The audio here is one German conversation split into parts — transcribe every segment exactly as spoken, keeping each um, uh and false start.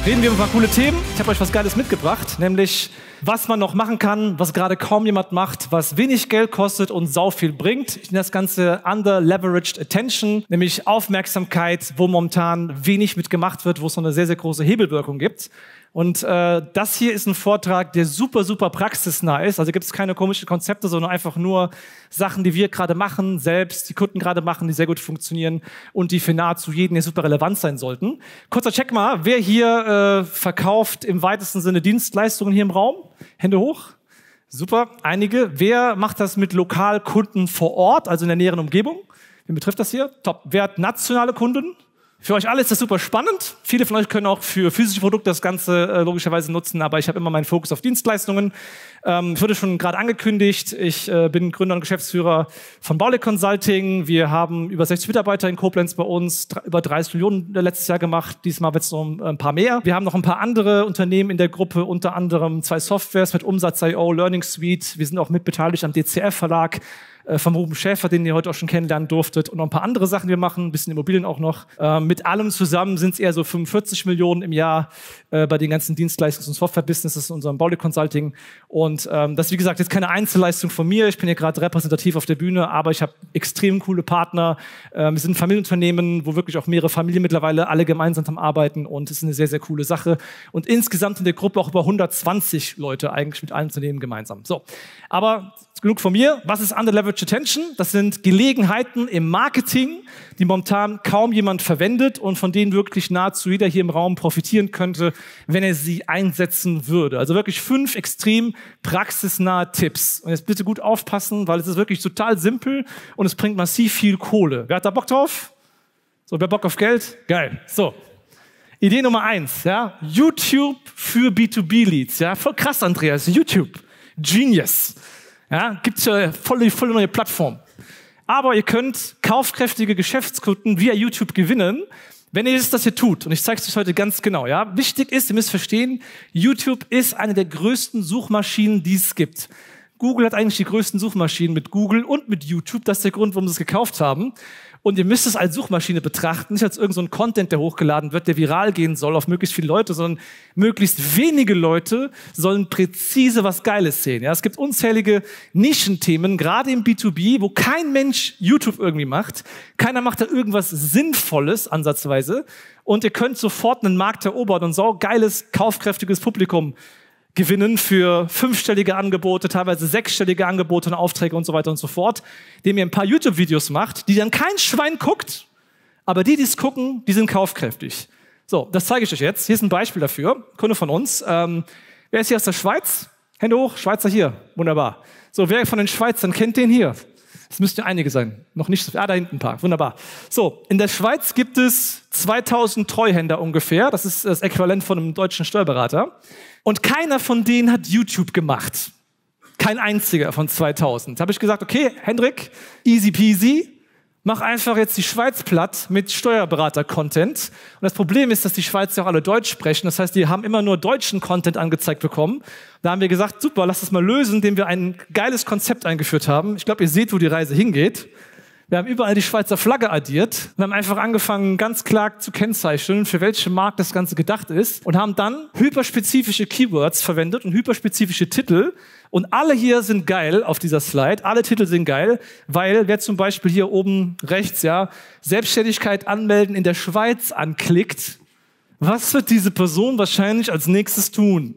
Reden wir über ein paar coole Themen. Ich habe euch was Geiles mitgebracht, nämlich was man noch machen kann, was gerade kaum jemand macht, was wenig Geld kostet und sau viel bringt. Ich nenne das Ganze Under-Leveraged Attention, nämlich Aufmerksamkeit, wo momentan wenig mit gemacht wird, wo es noch eine sehr, sehr große Hebelwirkung gibt. Und äh, das hier ist ein Vortrag, der super, super praxisnah ist. Also gibt es keine komischen Konzepte, sondern einfach nur Sachen, die wir gerade machen, selbst, die Kunden gerade machen, die sehr gut funktionieren und die für nahezu jeden hier super relevant sein sollten. Kurzer Check mal, wer hier äh, verkauft im weitesten Sinne Dienstleistungen hier im Raum? Hände hoch. Super, einige. Wer macht das mit Lokalkunden vor Ort, also in der näheren Umgebung? Wen betrifft das hier? Top. Wer hat nationale Kunden? Für euch alle ist das super spannend. Viele von euch können auch für physische Produkte das Ganze äh, logischerweise nutzen, aber ich habe immer meinen Fokus auf Dienstleistungen. Ähm, ich wurde schon gerade angekündigt, ich äh, bin Gründer und Geschäftsführer von Baulig Consulting. Wir haben über sechzig Mitarbeiter in Koblenz bei uns, über dreißig Millionen letztes Jahr gemacht. Diesmal wird es noch ein paar mehr. Wir haben noch ein paar andere Unternehmen in der Gruppe, unter anderem zwei Softwares mit Umsatz punkt i o, Learning Suite. Wir sind auch mitbeteiligt am D C F-Verlag vom Ruben Schäfer, den ihr heute auch schon kennenlernen durftet, und noch ein paar andere Sachen, die wir machen, ein bisschen Immobilien auch noch. Ähm, mit allem zusammen sind es eher so fünfundvierzig Millionen im Jahr äh, bei den ganzen Dienstleistungs- und Software-Businesses in unserem Baulig Consulting. Und ähm, das ist, wie gesagt, jetzt keine Einzelleistung von mir. Ich bin hier gerade repräsentativ auf der Bühne, aber ich habe extrem coole Partner. Ähm, wir sind ein Familienunternehmen, wo wirklich auch mehrere Familien mittlerweile alle gemeinsam am Arbeiten, und es ist eine sehr, sehr coole Sache. Und insgesamt in der Gruppe auch über hundertzwanzig Leute eigentlich mit allen Unternehmen gemeinsam. So, aber genug von mir. Was ist Under-Leveraged Attention? Das sind Gelegenheiten im Marketing, die momentan kaum jemand verwendet und von denen wirklich nahezu jeder hier im Raum profitieren könnte, wenn er sie einsetzen würde. Also wirklich fünf extrem praxisnahe Tipps. Und jetzt bitte gut aufpassen, weil es ist wirklich total simpel und es bringt massiv viel Kohle. Wer hat da Bock drauf? So, wer Bock auf Geld? Geil. So. Idee Nummer eins, ja. YouTube für B zwei B Leads, ja. Voll krass, Andreas. YouTube. Genius. Ja, gibt's ja voll, voll neue Plattform. Aber ihr könnt kaufkräftige Geschäftskunden via YouTube gewinnen, wenn ihr das hier tut. Und ich zeige es euch heute ganz genau. Ja, wichtig ist, ihr müsst verstehen, YouTube ist eine der größten Suchmaschinen, die es gibt. Google hat eigentlich die größten Suchmaschinen mit Google und mit YouTube. Das ist der Grund, warum sie es gekauft haben. Und ihr müsst es als Suchmaschine betrachten, nicht als irgendein so Content, der hochgeladen wird, der viral gehen soll auf möglichst viele Leute, sondern möglichst wenige Leute sollen präzise was Geiles sehen. Ja, es gibt unzählige Nischenthemen, gerade im B zwei B, wo kein Mensch YouTube irgendwie macht. Keiner macht da irgendwas Sinnvolles, ansatzweise. Und ihr könnt sofort einen Markt erobern und so geiles, kaufkräftiges Publikum gewinnen für fünfstellige Angebote, teilweise sechsstellige Angebote und Aufträge und so weiter und so fort, indem ihr ein paar YouTube-Videos macht, die dann kein Schwein guckt, aber die, die es gucken, die sind kaufkräftig. So, das zeige ich euch jetzt. Hier ist ein Beispiel dafür, Kunde von uns. Ähm, wer ist hier aus der Schweiz? Hände hoch, Schweizer hier, wunderbar. So, wer von den Schweizern kennt den hier? Es müssten ja einige sein, noch nicht so, ah, da hinten ein paar, wunderbar. So, in der Schweiz gibt es zweitausend Treuhänder ungefähr, das ist das Äquivalent von einem deutschen Steuerberater. Und keiner von denen hat YouTube gemacht. Kein einziger von zweitausend. Da habe ich gesagt, okay, Hendrik, easy peasy, mach einfach jetzt die Schweiz platt mit Steuerberater-Content. Und das Problem ist, dass die Schweizer auch alle Deutsch sprechen. Das heißt, die haben immer nur deutschen Content angezeigt bekommen. Da haben wir gesagt, super, lass das mal lösen, indem wir ein geiles Konzept eingeführt haben. Ich glaube, ihr seht, wo die Reise hingeht. Wir haben überall die Schweizer Flagge addiert und haben einfach angefangen, ganz klar zu kennzeichnen, für welchen Markt das Ganze gedacht ist, und haben dann hyperspezifische Keywords verwendet und hyperspezifische Titel. Und alle hier sind geil auf dieser Slide. Alle Titel sind geil, weil wer zum Beispiel hier oben rechts, ja, Selbstständigkeit anmelden in der Schweiz anklickt, was wird diese Person wahrscheinlich als nächstes tun?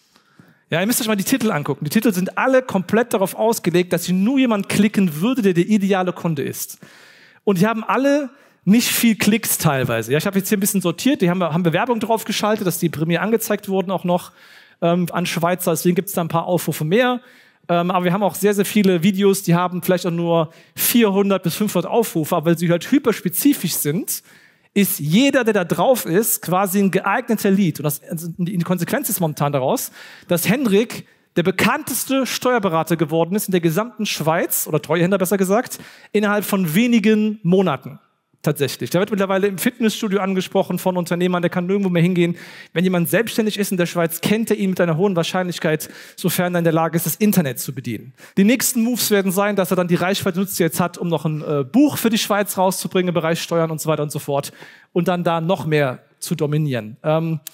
Ja, ihr müsst euch mal die Titel angucken. Die Titel sind alle komplett darauf ausgelegt, dass hier nur jemand klicken würde, der der ideale Kunde ist. Und die haben alle nicht viel Klicks teilweise. Ja, ich habe jetzt hier ein bisschen sortiert. Die haben, haben Bewerbung drauf geschaltet, dass die primär angezeigt wurden auch noch ähm, an Schweizer. Deswegen gibt es da ein paar Aufrufe mehr. Ähm, aber wir haben auch sehr, sehr viele Videos, die haben vielleicht auch nur vierhundert bis fünfhundert Aufrufe. Aber weil sie halt hyperspezifisch sind, ist jeder, der da drauf ist, quasi ein geeigneter Lead. Und das, also die Konsequenz ist momentan daraus, dass Hendrik der bekannteste Steuerberater geworden ist in der gesamten Schweiz, oder Treuhänder besser gesagt, innerhalb von wenigen Monaten. Tatsächlich. Der wird mittlerweile im Fitnessstudio angesprochen von Unternehmern, der kann nirgendwo mehr hingehen. Wenn jemand selbstständig ist in der Schweiz, kennt er ihn mit einer hohen Wahrscheinlichkeit, sofern er in der Lage ist, das Internet zu bedienen. Die nächsten Moves werden sein, dass er dann die Reichweite nutzt, die er jetzt hat, um noch ein äh, Buch für die Schweiz rauszubringen im Bereich Steuern und so weiter und so fort und dann da noch mehr zu dominieren. Ähm,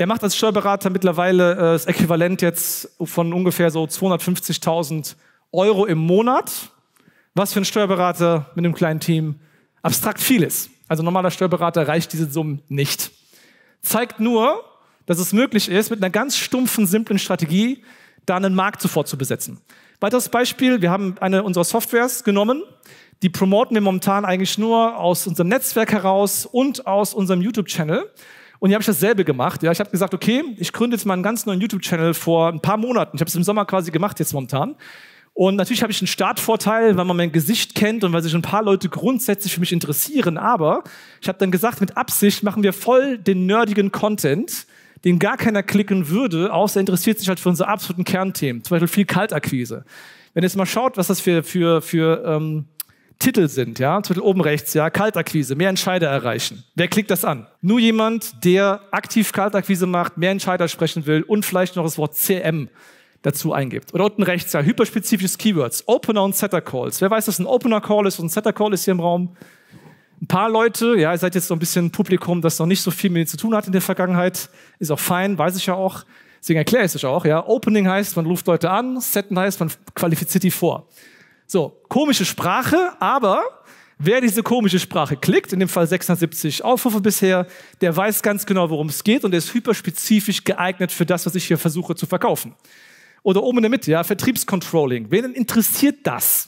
Er macht als Steuerberater mittlerweile äh, das Äquivalent jetzt von ungefähr so zweihundertfünfzigtausend Euro im Monat. Was für ein Steuerberater mit einem kleinen Team abstrakt viel ist. Also ein normaler Steuerberater erreicht diese Summen nicht. Zeigt nur, dass es möglich ist, mit einer ganz stumpfen, simplen Strategie da einen Markt sofort zu besetzen. Weiteres Beispiel, wir haben eine unserer Softwares genommen, die promoten wir momentan eigentlich nur aus unserem Netzwerk heraus und aus unserem YouTube-Channel. Und hier habe ich dasselbe gemacht. Ja, ich habe gesagt, okay, ich gründe jetzt mal einen ganz neuen YouTube-Channel vor ein paar Monaten. Ich habe es im Sommer quasi gemacht, jetzt momentan. Und natürlich habe ich einen Startvorteil, weil man mein Gesicht kennt und weil sich ein paar Leute grundsätzlich für mich interessieren. Aber ich habe dann gesagt, mit Absicht machen wir voll den nerdigen Content, den gar keiner klicken würde, außer er interessiert sich halt für unsere absoluten Kernthemen. Zum Beispiel viel Kaltakquise. Wenn ihr jetzt mal schaut, was das für, für, für ähm, Titel sind, ja, zum Beispiel oben rechts, ja, Kaltakquise, mehr Entscheider erreichen. Wer klickt das an? Nur jemand, der aktiv Kaltakquise macht, mehr Entscheider sprechen will und vielleicht noch das Wort C M dazu eingibt. Oder unten rechts, ja, hyperspezifisches Keywords, Opener und Setter Calls. Wer weiß, was ein Opener Call ist und ein Setter Call ist hier im Raum? Ein paar Leute, ja, ihr seid jetzt so ein bisschen Publikum, das noch nicht so viel mit ihnen zu tun hat in der Vergangenheit, ist auch fein, weiß ich ja auch. Deswegen erkläre ich es euch auch, ja. Opening heißt, man ruft Leute an, Setten heißt, man qualifiziert die vor. So, komische Sprache, aber wer diese komische Sprache klickt, in dem Fall sechshundertsiebzig Aufrufe bisher, der weiß ganz genau, worum es geht und der ist hyperspezifisch geeignet für das, was ich hier versuche zu verkaufen. Oder oben in der Mitte, ja, Vertriebscontrolling. Wen interessiert das?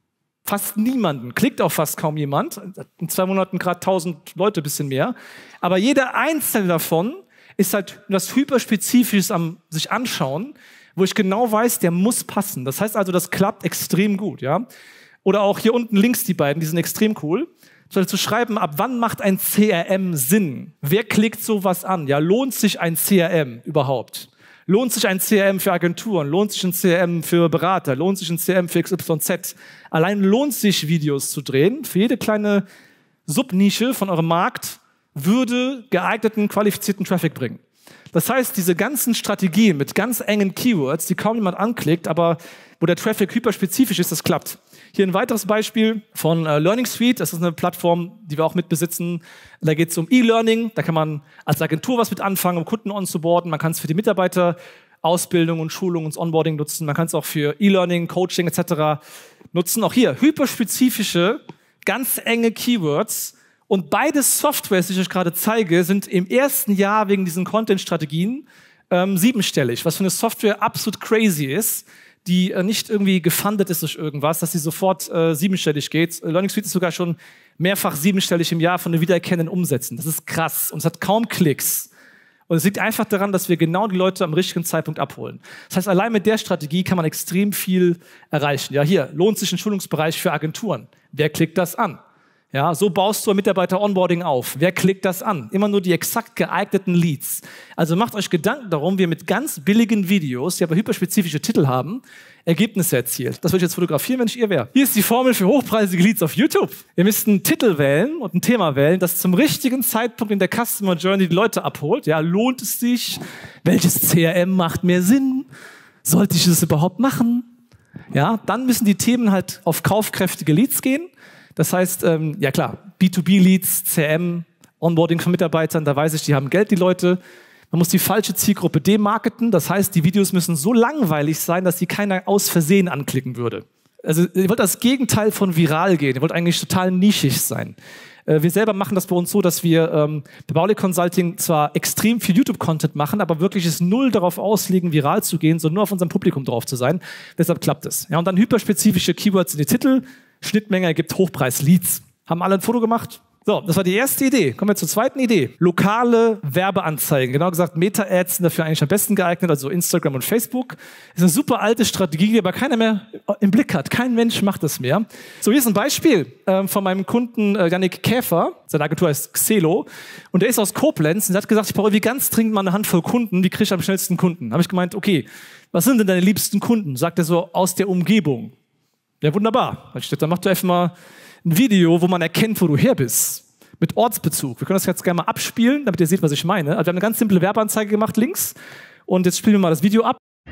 Fast niemanden. Klickt auch fast kaum jemand. In zwei Monaten gerade tausend Leute, bisschen mehr. Aber jeder einzelne davon ist halt das Hyperspezifisches am sich anschauen, wo ich genau weiß, der muss passen. Das heißt also, das klappt extrem gut, ja. Oder auch hier unten links die beiden, die sind extrem cool. Zu schreiben, ab wann macht ein C R M Sinn? Wer klickt sowas an? Ja, lohnt sich ein C R M überhaupt? Lohnt sich ein C R M für Agenturen? Lohnt sich ein C R M für Berater? Lohnt sich ein C R M für X Y Z? Allein lohnt sich, Videos zu drehen. Für jede kleine Subnische von eurem Markt würde geeigneten, qualifizierten Traffic bringen. Das heißt, diese ganzen Strategien mit ganz engen Keywords, die kaum jemand anklickt, aber wo der Traffic hyperspezifisch ist, das klappt. Hier ein weiteres Beispiel von äh, Learning Suite. Das ist eine Plattform, die wir auch mit besitzen. Da geht es um E-Learning. Da kann man als Agentur was mit anfangen, um Kunden onzuboarden. Man kann es für die Mitarbeiter, Ausbildung und Schulung und Onboarding nutzen. Man kann es auch für E-Learning, Coaching et cetera nutzen. Auch hier hyperspezifische, ganz enge Keywords. Und beide Softwares, die ich euch gerade zeige, sind im ersten Jahr wegen diesen Content-Strategien ähm, siebenstellig, was für eine Software absolut crazy ist, die äh, nicht irgendwie gefundet ist durch irgendwas, dass sie sofort äh, siebenstellig geht. Learning Suite ist sogar schon mehrfach siebenstellig im Jahr von den wiedererkennenden Umsätzen. Das ist krass und es hat kaum Klicks. Und es liegt einfach daran, dass wir genau die Leute am richtigen Zeitpunkt abholen. Das heißt, allein mit der Strategie kann man extrem viel erreichen. Ja, hier lohnt sich ein Schulungsbereich für Agenturen. Wer klickt das an? Ja, so baust du ein Mitarbeiter-Onboarding auf. Wer klickt das an? Immer nur die exakt geeigneten Leads. Also macht euch Gedanken darum, wie ihr mit ganz billigen Videos, die aber hyperspezifische Titel haben, Ergebnisse erzielt. Das würde ich jetzt fotografieren, wenn ich ihr wäre. Hier ist die Formel für hochpreisige Leads auf YouTube. Ihr müsst einen Titel wählen und ein Thema wählen, das zum richtigen Zeitpunkt in der Customer Journey die Leute abholt. Ja, lohnt es sich? Welches C R M macht mehr Sinn? Sollte ich das überhaupt machen? Ja, dann müssen die Themen halt auf kaufkräftige Leads gehen. Das heißt, ähm, ja klar, B zwei B Leads, C R M, Onboarding von Mitarbeitern, da weiß ich, die haben Geld, die Leute. Man muss die falsche Zielgruppe demarketen. Das heißt, die Videos müssen so langweilig sein, dass sie keiner aus Versehen anklicken würde. Also ihr wollt das Gegenteil von viral gehen. Ihr wollt eigentlich total nischig sein. Äh, wir selber machen das bei uns so, dass wir ähm, bei Baulig Consulting zwar extrem viel YouTube-Content machen, aber wirklich es null darauf auslegen, viral zu gehen, sondern nur auf unserem Publikum drauf zu sein. Deshalb klappt es. Ja, und dann hyperspezifische Keywords in die Titel. Schnittmenge ergibt Hochpreis-Leads. Haben alle ein Foto gemacht? So, das war die erste Idee. Kommen wir zur zweiten Idee. Lokale Werbeanzeigen. Genau gesagt, Meta-Ads sind dafür eigentlich am besten geeignet, also Instagram und Facebook. Das ist eine super alte Strategie, die aber keiner mehr im Blick hat. Kein Mensch macht das mehr. So, hier ist ein Beispiel ähm, von meinem Kunden äh, Yannick Käfer. Seine Agentur heißt Xelo. Und der ist aus Koblenz und der hat gesagt, ich brauche wie ganz dringend mal eine Handvoll Kunden. Wie kriege ich am schnellsten Kunden? Da habe ich gemeint, okay, was sind denn deine liebsten Kunden? Sagt er so, aus der Umgebung. Ja, wunderbar. Dann macht du einfach mal ein Video, wo man erkennt, wo du her bist. Mit Ortsbezug. Wir können das jetzt gerne mal abspielen, damit ihr seht, was ich meine. Also wir haben eine ganz simple Werbeanzeige gemacht links. Und jetzt spielen wir mal das Video ab.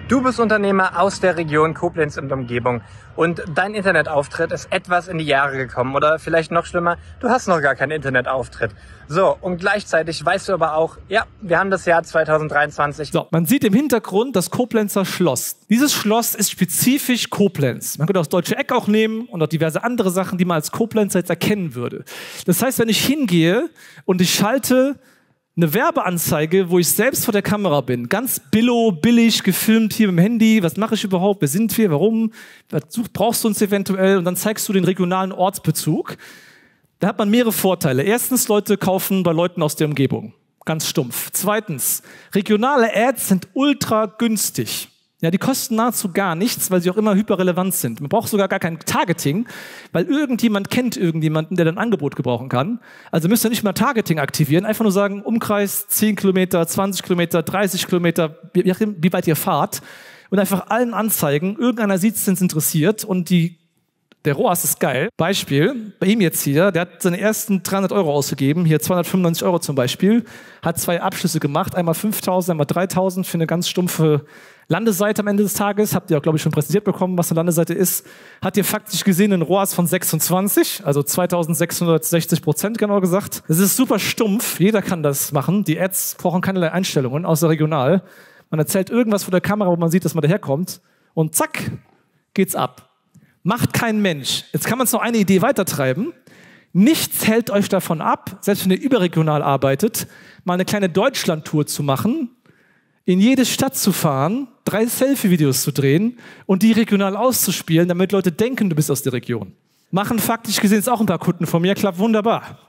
Du bist Unternehmer aus der Region Koblenz und Umgebung und dein Internetauftritt ist etwas in die Jahre gekommen oder vielleicht noch schlimmer, du hast noch gar keinen Internetauftritt. So, und gleichzeitig weißt du aber auch, ja, wir haben das Jahr zwanzig dreiundzwanzig. So, man sieht im Hintergrund das Koblenzer Schloss. Dieses Schloss ist spezifisch Koblenz. Man könnte auch das Deutsche Eck auch nehmen und auch diverse andere Sachen, die man als Koblenzer jetzt erkennen würde. Das heißt, wenn ich hingehe und ich schalte eine Werbeanzeige, wo ich selbst vor der Kamera bin, ganz billo, billig gefilmt hier mit dem Handy, was mache ich überhaupt, wer sind wir, warum, was brauchst du uns eventuell und dann zeigst du den regionalen Ortsbezug. Da hat man mehrere Vorteile. Erstens, Leute kaufen bei Leuten aus der Umgebung, ganz stumpf. Zweitens, regionale Ads sind ultra günstig. Ja, die kosten nahezu gar nichts, weil sie auch immer hyperrelevant sind. Man braucht sogar gar kein Targeting, weil irgendjemand kennt irgendjemanden, der dann ein Angebot gebrauchen kann. Also müsst ihr nicht mal Targeting aktivieren, einfach nur sagen, Umkreis zehn Kilometer, zwanzig Kilometer, dreißig Kilometer, wie, wie weit ihr fahrt und einfach allen anzeigen, irgendeiner sieht es, sind interessiert und die Der R O A S ist geil. Beispiel, bei ihm jetzt hier, der hat seine ersten dreihundert Euro ausgegeben, hier zweihundertfünfundneunzig Euro zum Beispiel, hat zwei Abschlüsse gemacht, einmal fünftausend, einmal dreitausend für eine ganz stumpfe Landeseite am Ende des Tages. Habt ihr auch, glaube ich, schon präsentiert bekommen, was eine Landeseite ist. Hat ihr faktisch gesehen einen R O A S von sechsundzwanzig, also zweitausendsechshundertsechzig Prozent genau gesagt. Das ist super stumpf, jeder kann das machen. Die Ads brauchen keinerlei Einstellungen, außer regional. Man erzählt irgendwas vor der Kamera, wo man sieht, dass man daherkommt und zack, geht's ab. Macht kein Mensch. Jetzt kann man es noch eine Idee weitertreiben. Nichts hält euch davon ab, selbst wenn ihr überregional arbeitet, mal eine kleine Deutschland-Tour zu machen, in jede Stadt zu fahren, drei Selfie-Videos zu drehen und die regional auszuspielen, damit Leute denken, du bist aus der Region. Machen faktisch gesehen jetzt auch ein paar Kunden von mir, klappt wunderbar.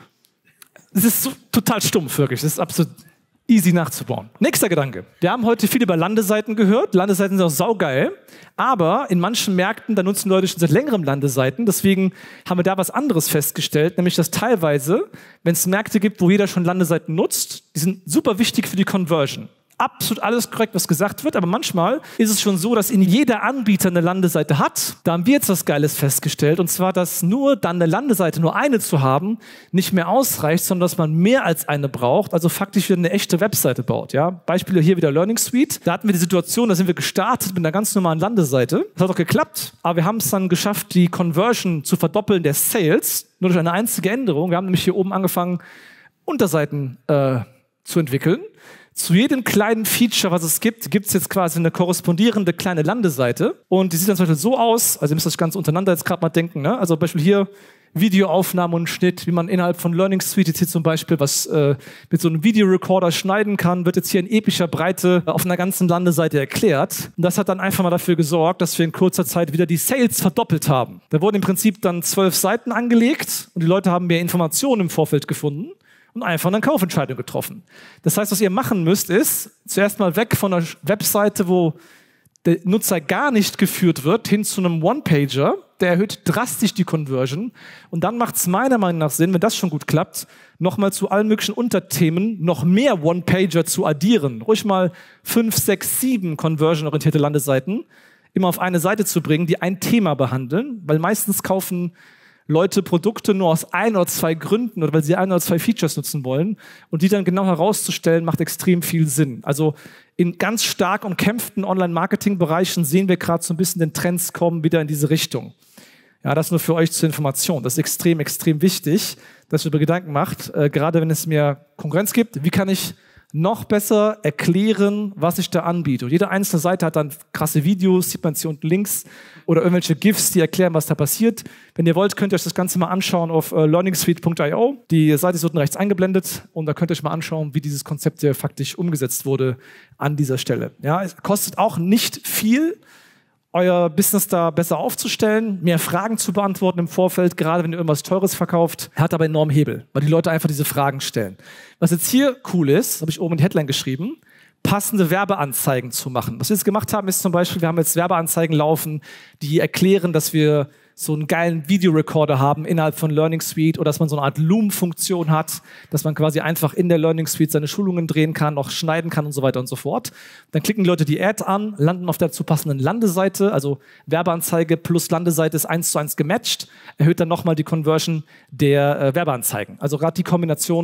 Es ist so, total stumpf, wirklich. Es ist absolut easy nachzubauen. Nächster Gedanke. Wir haben heute viel über Landeseiten gehört. Landeseiten sind auch saugeil. Aber in manchen Märkten, da nutzen Leute schon seit längerem Landeseiten. Deswegen haben wir da was anderes festgestellt, nämlich dass teilweise, wenn es Märkte gibt, wo jeder schon Landeseiten nutzt, die sind super wichtig für die Conversion. Absolut alles korrekt, was gesagt wird, aber manchmal ist es schon so, dass in jeder Anbieter eine Landeseite hat. Da haben wir jetzt was Geiles festgestellt, und zwar, dass nur dann eine Landeseite, nur eine zu haben, nicht mehr ausreicht, sondern dass man mehr als eine braucht, also faktisch wieder eine echte Webseite baut. Ja? Beispiele hier wieder Learning Suite. Da hatten wir die Situation, da sind wir gestartet mit einer ganz normalen Landeseite. Das hat auch geklappt, aber wir haben es dann geschafft, die Conversion zu verdoppeln der Sales, nur durch eine einzige Änderung. Wir haben nämlich hier oben angefangen, Unterseiten äh, zu entwickeln. Zu jedem kleinen Feature, was es gibt, gibt es jetzt quasi eine korrespondierende kleine Landeseite. Und die sieht dann zum Beispiel so aus, also ihr müsst das Ganze untereinander jetzt gerade mal denken, ne? Also zum Beispiel hier Videoaufnahme und Schnitt, wie man innerhalb von Learning Suite jetzt hier zum Beispiel was äh, mit so einem Videorecorder schneiden kann, wird jetzt hier in epischer Breite auf einer ganzen Landeseite erklärt. Und das hat dann einfach mal dafür gesorgt, dass wir in kurzer Zeit wieder die Sales verdoppelt haben. Da wurden im Prinzip dann zwölf Seiten angelegt und die Leute haben mehr Informationen im Vorfeld gefunden und einfach eine Kaufentscheidung getroffen. Das heißt, was ihr machen müsst, ist zuerst mal weg von einer Webseite, wo der Nutzer gar nicht geführt wird, hin zu einem One-Pager. Der erhöht drastisch die Conversion. Und dann macht es meiner Meinung nach Sinn, wenn das schon gut klappt, nochmal zu allen möglichen Unterthemen noch mehr One-Pager zu addieren. Ruhig mal fünf, sechs, sieben conversion-orientierte Landeseiten immer auf eine Seite zu bringen, die ein Thema behandeln, weil meistens kaufen Leute Produkte nur aus ein oder zwei Gründen oder weil sie ein oder zwei Features nutzen wollen, und die dann genau herauszustellen, macht extrem viel Sinn. Also in ganz stark umkämpften Online-Marketing-Bereichen sehen wir gerade so ein bisschen den Trends kommen wieder in diese Richtung. Ja, das nur für euch zur Information. Das ist extrem, extrem wichtig, dass ihr über Gedanken macht, äh, gerade wenn es mehr Konkurrenz gibt. Wie kann ich noch besser erklären, was ich da anbiete? Und jede einzelne Seite hat dann krasse Videos, sieht man hier unten links, oder irgendwelche GIFs, die erklären, was da passiert. Wenn ihr wollt, könnt ihr euch das Ganze mal anschauen auf äh, learning suite punkt i o. Die Seite ist unten rechts eingeblendet und da könnt ihr euch mal anschauen, wie dieses Konzept hier faktisch umgesetzt wurde an dieser Stelle. Ja, es kostet auch nicht viel, euer Business da besser aufzustellen, mehr Fragen zu beantworten im Vorfeld, gerade wenn ihr irgendwas Teures verkauft, hat aber enormen Hebel, weil die Leute einfach diese Fragen stellen. Was jetzt hier cool ist, habe ich oben in die Headline geschrieben, passende Werbeanzeigen zu machen. Was wir jetzt gemacht haben, ist zum Beispiel, wir haben jetzt Werbeanzeigen laufen, die erklären, dass wir so einen geilen Videorecorder haben innerhalb von Learning Suite oder dass man so eine Art Loom-Funktion hat, dass man quasi einfach in der Learning Suite seine Schulungen drehen kann, auch schneiden kann und so weiter und so fort. Dann klicken die Leute die Ad an, landen auf der dazu passenden Landeseite, also Werbeanzeige plus Landeseite ist eins zu eins gematcht, erhöht dann nochmal die Conversion der äh, Werbeanzeigen. Also gerade die Kombination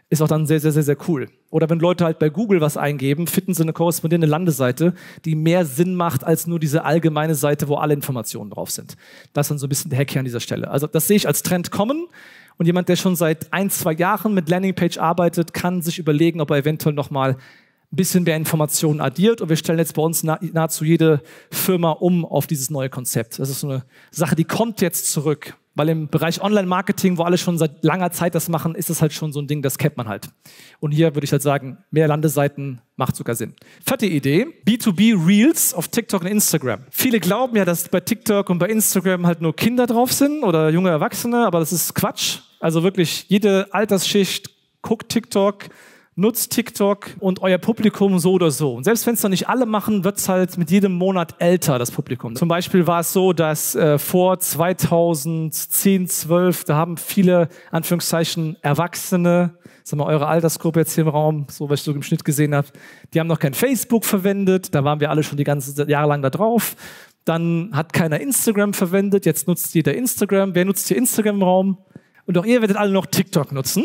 ist auch dann sehr, sehr, sehr, sehr cool. Oder wenn Leute halt bei Google was eingeben, finden sie eine korrespondierende Landeseite, die mehr Sinn macht als nur diese allgemeine Seite, wo alle Informationen drauf sind. Das ist dann so ein bisschen der Hack hier an dieser Stelle. Also das sehe ich als Trend kommen. Und jemand, der schon seit ein, zwei Jahren mit Landingpage arbeitet, kann sich überlegen, ob er eventuell nochmal ein bisschen mehr Informationen addiert. Und wir stellen jetzt bei uns nah, nahezu jede Firma um auf dieses neue Konzept. Das ist so eine Sache, die kommt jetzt zurück. Weil im Bereich Online-Marketing, wo alle schon seit langer Zeit das machen, ist es halt schon so ein Ding, das kennt man halt. Und hier würde ich halt sagen, mehr Landeseiten macht sogar Sinn. Vierte Idee, B zwei B Reels auf TikTok und Instagram. Viele glauben ja, dass bei TikTok und bei Instagram halt nur Kinder drauf sind oder junge Erwachsene, aber das ist Quatsch. Also wirklich, jede Altersschicht guckt TikTok, nutzt TikTok und euer Publikum so oder so. Und selbst wenn es noch nicht alle machen, wird es halt mit jedem Monat älter, das Publikum. Zum Beispiel war es so, dass äh, vor zweitausendzehn, zwölf, da haben viele, Anführungszeichen, Erwachsene, sagen wir eure Altersgruppe jetzt hier im Raum, so was ich so im Schnitt gesehen habe, die haben noch kein Facebook verwendet, da waren wir alle schon die ganzen Jahre lang da drauf. Dann hat keiner Instagram verwendet, jetzt nutzt jeder Instagram. Wer nutzt hier Instagram im Raum? Und auch ihr werdet alle noch TikTok nutzen.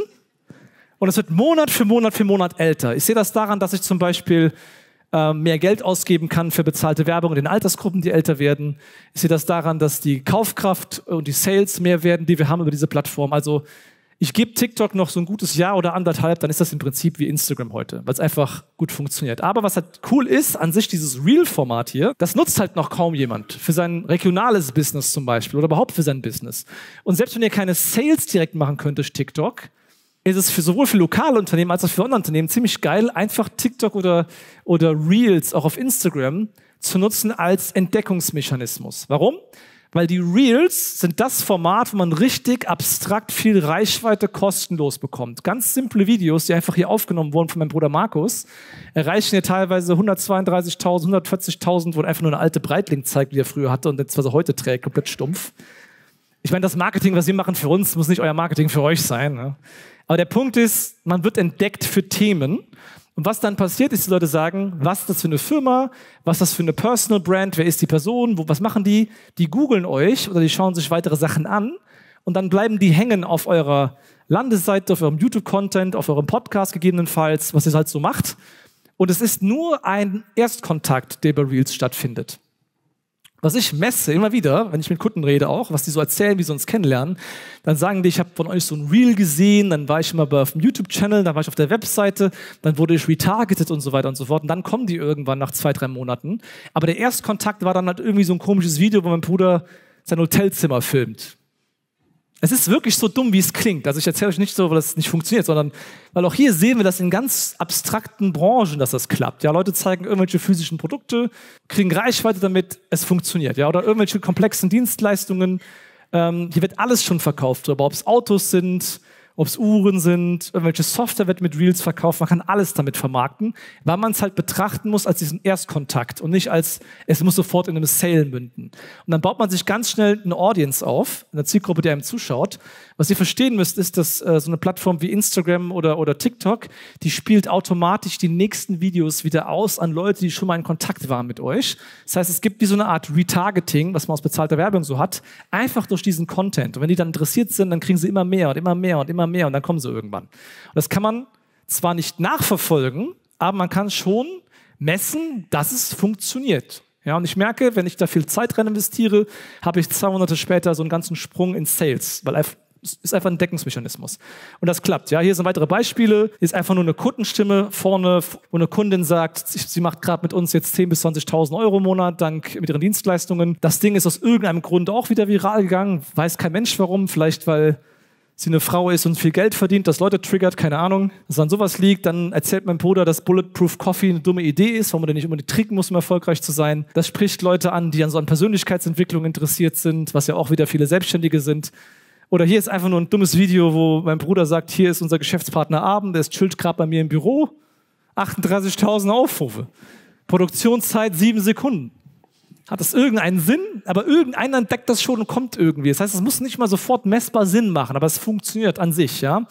Und es wird Monat für Monat für Monat älter. Ich sehe das daran, dass ich zum Beispiel äh, mehr Geld ausgeben kann für bezahlte Werbung in den Altersgruppen, die älter werden. Ich sehe das daran, dass die Kaufkraft und die Sales mehr werden, die wir haben über diese Plattform. Also ich gebe TikTok noch so ein gutes Jahr oder anderthalb, dann ist das im Prinzip wie Instagram heute, weil es einfach gut funktioniert. Aber was halt cool ist, an sich dieses Reel-Format hier, das nutzt halt noch kaum jemand. Für sein regionales Business zum Beispiel oder überhaupt für sein Business. Und selbst wenn ihr keine Sales direkt machen könnt durch TikTok, ist es für sowohl für lokale Unternehmen als auch für Online-Unternehmen ziemlich geil, einfach TikTok oder, oder Reels auch auf Instagram zu nutzen als Entdeckungsmechanismus. Warum? Weil die Reels sind das Format, wo man richtig abstrakt viel Reichweite kostenlos bekommt. Ganz simple Videos, die einfach hier aufgenommen wurden von meinem Bruder Markus, erreichen hier teilweise hundertzweiunddreißigtausend, hundertvierzigtausend, wo er einfach nur eine alte Breitling zeigt, die er früher hatte und jetzt, was er heute trägt, komplett stumpf. Ich meine, das Marketing, was wir machen für uns, muss nicht euer Marketing für euch sein. Ne? Aber der Punkt ist, man wird entdeckt für Themen. Und was dann passiert, ist, die Leute sagen, was ist das für eine Firma, was ist das für eine Personal Brand, wer ist die Person, wo, was machen die? Die googeln euch oder die schauen sich weitere Sachen an und dann bleiben die hängen auf eurer Landeseite, auf eurem YouTube-Content, auf eurem Podcast gegebenenfalls, was ihr halt so macht. Und es ist nur ein Erstkontakt, der bei Reels stattfindet. Was ich messe immer wieder, wenn ich mit Kunden rede auch, was die so erzählen, wie sie uns kennenlernen, dann sagen die, ich habe von euch so ein Reel gesehen, dann war ich immer auf dem YouTube-Channel, dann war ich auf der Webseite, dann wurde ich retargetet und so weiter und so fort. Und dann kommen die irgendwann nach zwei, drei Monaten. Aber der Erstkontakt war dann halt irgendwie so ein komisches Video, wo mein Bruder sein Hotelzimmer filmt. Es ist wirklich so dumm, wie es klingt. Also ich erzähle euch nicht so, weil das nicht funktioniert, sondern weil auch hier sehen wir das in ganz abstrakten Branchen, dass das klappt. Ja, Leute zeigen irgendwelche physischen Produkte, kriegen Reichweite damit, es funktioniert. Ja, oder irgendwelche komplexen Dienstleistungen. Ähm, hier wird alles schon verkauft, aber ob es Autos sind, ob es Uhren sind, irgendwelche Software wird mit Reels verkauft, man kann alles damit vermarkten, weil man es halt betrachten muss als diesen Erstkontakt und nicht als, es muss sofort in einem Sale münden. Und dann baut man sich ganz schnell eine Audience auf, eine Zielgruppe, die einem zuschaut. Was ihr verstehen müsst, ist, dass äh, so eine Plattform wie Instagram oder, oder TikTok, die spielt automatisch die nächsten Videos wieder aus an Leute, die schon mal in Kontakt waren mit euch. Das heißt, es gibt wie so eine Art Retargeting, was man aus bezahlter Werbung so hat, einfach durch diesen Content. Und wenn die dann interessiert sind, dann kriegen sie immer mehr und immer mehr und immer mehr und dann kommen sie irgendwann. Und das kann man zwar nicht nachverfolgen, aber man kann schon messen, dass es funktioniert. Ja, und ich merke, wenn ich da viel Zeit rein investiere, habe ich zwei Monate später so einen ganzen Sprung in Sales, weil es ist einfach ein Deckungsmechanismus. Und das klappt. Ja, hier sind weitere Beispiele. Ist einfach nur eine Kundenstimme vorne, wo eine Kundin sagt, sie macht gerade mit uns jetzt zehntausend bis zwanzigtausend Euro im Monat, dank mit ihren Dienstleistungen. Das Ding ist aus irgendeinem Grund auch wieder viral gegangen. Weiß kein Mensch warum. Vielleicht, weil sie eine Frau ist und viel Geld verdient, das Leute triggert, keine Ahnung. Dass an sowas liegt, dann erzählt mein Bruder, dass Bulletproof Coffee eine dumme Idee ist, warum man den nicht unbedingt trinken muss, um erfolgreich zu sein. Das spricht Leute an, die an so an Persönlichkeitsentwicklung interessiert sind, was ja auch wieder viele Selbstständige sind. Oder hier ist einfach nur ein dummes Video, wo mein Bruder sagt, hier ist unser Geschäftspartner Abend, der ist chillt gerade bei mir im Büro. achtunddreißigtausend Aufrufe. Produktionszeit sieben Sekunden. Hat das irgendeinen Sinn? Aber irgendeiner entdeckt das schon und kommt irgendwie. Das heißt, es muss nicht mal sofort messbar Sinn machen, aber es funktioniert an sich, ja.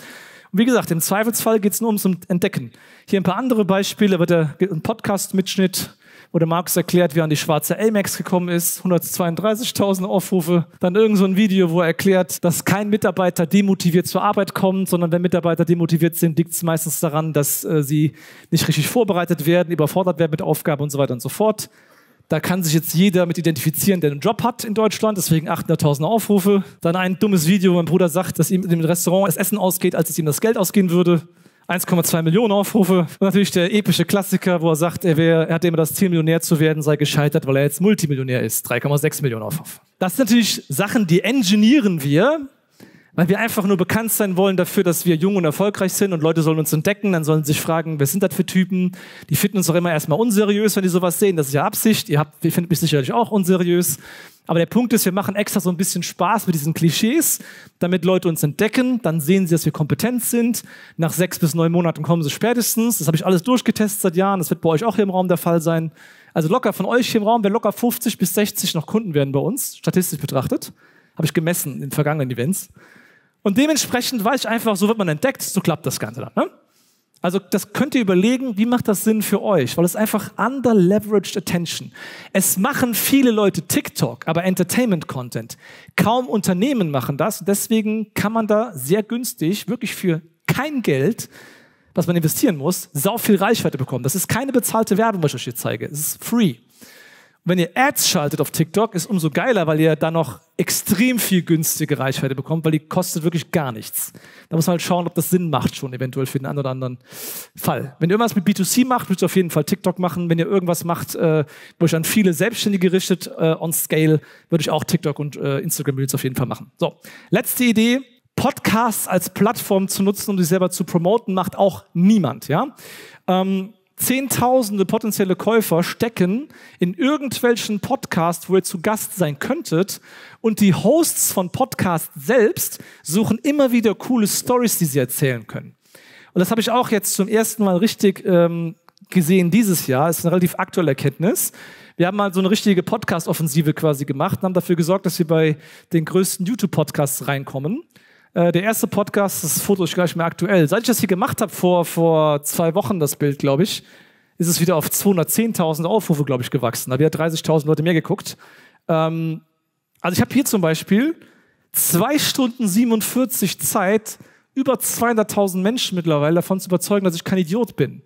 Und wie gesagt, im Zweifelsfall geht es nur ums Entdecken. Hier ein paar andere Beispiele, wird der, ein Podcast-Mitschnitt, wo der Markus erklärt, wie er an die schwarze Amex gekommen ist, hundertzweiunddreißigtausend Aufrufe. Dann irgend so ein Video, wo er erklärt, dass kein Mitarbeiter demotiviert zur Arbeit kommt, sondern wenn Mitarbeiter demotiviert sind, liegt es meistens daran, dass äh, sie nicht richtig vorbereitet werden, überfordert werden mit Aufgaben und so weiter und so fort. Da kann sich jetzt jeder mit identifizieren, der einen Job hat in Deutschland, deswegen achthunderttausend Aufrufe. Dann ein dummes Video, wo mein Bruder sagt, dass ihm im Restaurant das Essen ausgeht, als es ihm das Geld ausgehen würde. eins Komma zwei Millionen Aufrufe. Und natürlich der epische Klassiker, wo er sagt, er, wär, er hatte immer das Ziel, Millionär zu werden, sei gescheitert, weil er jetzt Multimillionär ist. drei Komma sechs Millionen Aufrufe. Das sind natürlich Sachen, die engineeren wir, weil wir einfach nur bekannt sein wollen dafür, dass wir jung und erfolgreich sind und Leute sollen uns entdecken, dann sollen sie sich fragen, wer sind das für Typen? Die finden uns doch immer erstmal unseriös, wenn die sowas sehen. Das ist ja Absicht. Ihr habt, ihr findet mich sicherlich auch unseriös. Aber der Punkt ist, wir machen extra so ein bisschen Spaß mit diesen Klischees, damit Leute uns entdecken. Dann sehen sie, dass wir kompetent sind. Nach sechs bis neun Monaten kommen sie spätestens. Das habe ich alles durchgetestet seit Jahren. Das wird bei euch auch hier im Raum der Fall sein. Also locker von euch hier im Raum werden locker fünfzig bis sechzig noch Kunden werden bei uns, statistisch betrachtet. Habe ich gemessen in den vergangenen Events. Und dementsprechend weiß ich einfach, so wird man entdeckt, so klappt das Ganze dann. Ne? Also das könnt ihr überlegen, wie macht das Sinn für euch? Weil es einfach under-leveraged attention. Es machen viele Leute TikTok, aber Entertainment-Content. Kaum Unternehmen machen das. Deswegen kann man da sehr günstig, wirklich für kein Geld, was man investieren muss, sau viel Reichweite bekommen. Das ist keine bezahlte Werbung, was ich euch hier zeige. Es ist free. Wenn ihr Ads schaltet auf TikTok, ist umso geiler, weil ihr da noch extrem viel günstige Reichweite bekommt, weil die kostet wirklich gar nichts. Da muss man halt schauen, ob das Sinn macht schon eventuell für den einen oder anderen Fall. Wenn ihr irgendwas mit B zwei C macht, müsst ihr auf jeden Fall TikTok machen. Wenn ihr irgendwas macht, äh, wo ich an viele Selbstständige richtet, äh, on scale, würde ich auch TikTok und äh, Instagram Reels auf jeden Fall machen. So, letzte Idee. Podcasts als Plattform zu nutzen, um sich selber zu promoten, macht auch niemand. Ja? Ähm, Zehntausende potenzielle Käufer stecken in irgendwelchen Podcasts, wo ihr zu Gast sein könntet, und die Hosts von Podcasts selbst suchen immer wieder coole Stories, die sie erzählen können. Und das habe ich auch jetzt zum ersten Mal richtig ähm, gesehen dieses Jahr. Das ist eine relativ aktuelle Erkenntnis. Wir haben mal so eine richtige Podcast-Offensive quasi gemacht und haben dafür gesorgt, dass wir bei den größten YouTube-Podcasts reinkommen. Äh, der erste Podcast, das Foto ist gar nicht mehr aktuell. Seit ich das hier gemacht habe, vor, vor zwei Wochen, das Bild, glaube ich, ist es wieder auf zweihundertzehntausend Aufrufe, glaube ich, gewachsen. Da haben wieder dreißigtausend Leute mehr geguckt. Ähm, also ich habe hier zum Beispiel zwei Stunden siebenundvierzig Zeit, über zweihunderttausend Menschen mittlerweile davon zu überzeugen, dass ich kein Idiot bin.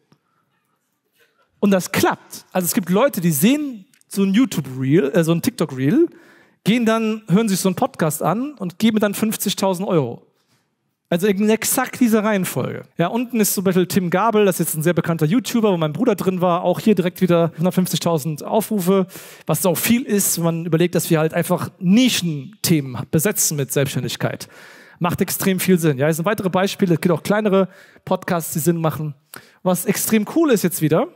Und das klappt. Also es gibt Leute, die sehen so ein YouTube-Reel, äh, so ein TikTok-Reel, gehen dann, hören sich so einen Podcast an und geben dann fünfzigtausend Euro. Also in exakt dieser Reihenfolge. Ja, unten ist zum Beispiel Tim Gabel, das ist jetzt ein sehr bekannter YouTuber, wo mein Bruder drin war, auch hier direkt wieder hundertfünfzigtausend Aufrufe, was auch viel ist, wenn man überlegt, dass wir halt einfach Nischenthemen besetzen mit Selbstständigkeit. Macht extrem viel Sinn. Ja, hier sind weitere Beispiele, es gibt auch kleinere Podcasts, die Sinn machen. Was extrem cool ist jetzt wieder,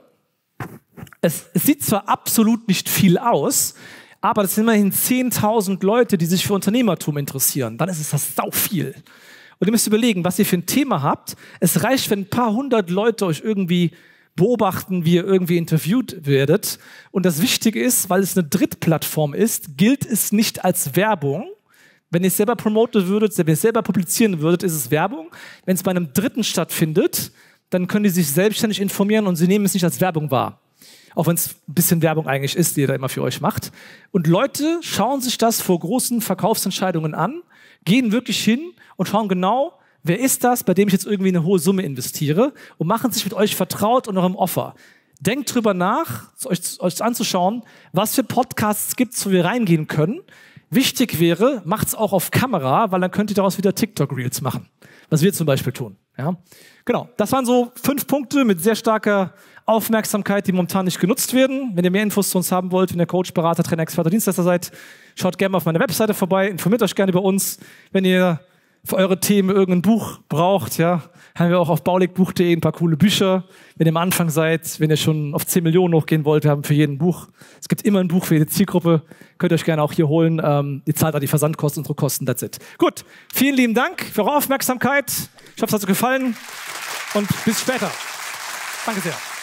es, es sieht zwar absolut nicht viel aus, aber das sind immerhin zehntausend Leute, die sich für Unternehmertum interessieren. Dann ist es das sau viel. Und ihr müsst überlegen, was ihr für ein Thema habt. Es reicht, wenn ein paar hundert Leute euch irgendwie beobachten, wie ihr irgendwie interviewt werdet. Und das Wichtige ist, weil es eine Drittplattform ist, gilt es nicht als Werbung. Wenn ihr es selber promoten würdet, wenn ihr es selber publizieren würdet, ist es Werbung. Wenn es bei einem Dritten stattfindet, dann können die sich selbstständig informieren und sie nehmen es nicht als Werbung wahr. Auch wenn es ein bisschen Werbung eigentlich ist, die ihr da immer für euch macht. Und Leute schauen sich das vor großen Verkaufsentscheidungen an, gehen wirklich hin und schauen genau, wer ist das, bei dem ich jetzt irgendwie eine hohe Summe investiere, und machen sich mit euch vertraut und eurem Offer. Denkt drüber nach, euch, euch anzuschauen, was für Podcasts gibt es, wo wir reingehen können. Wichtig wäre, macht es auch auf Kamera, weil dann könnt ihr daraus wieder TikTok-Reels machen. Was wir zum Beispiel tun. Ja? Genau, das waren so fünf Punkte mit sehr starker Aufmerksamkeit, die momentan nicht genutzt werden. Wenn ihr mehr Infos zu uns haben wollt, wenn ihr Coach, Berater, Trainer, Experte, Dienstleister seid, schaut gerne mal auf meine Webseite vorbei, informiert euch gerne über uns. Wenn ihr für eure Themen irgendein Buch braucht, ja, haben wir auch auf bauligbuch punkt de ein paar coole Bücher. Wenn ihr am Anfang seid, wenn ihr schon auf zehn Millionen hochgehen wollt, wir haben für jeden Buch. Es gibt immer ein Buch für jede Zielgruppe. Könnt ihr euch gerne auch hier holen. Ähm, ihr zahlt da die Versandkosten, unsere Kosten, that's it. Gut, vielen lieben Dank für eure Aufmerksamkeit. Ich hoffe, es hat euch gefallen und bis später. Danke sehr.